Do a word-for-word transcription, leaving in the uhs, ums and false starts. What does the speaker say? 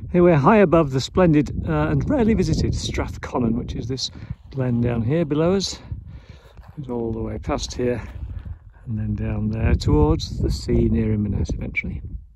Here we're high above the splendid uh, and rarely visited Strathconon, which is this glen down here below us. It's all the way past here and then down there towards the sea near Inverness eventually.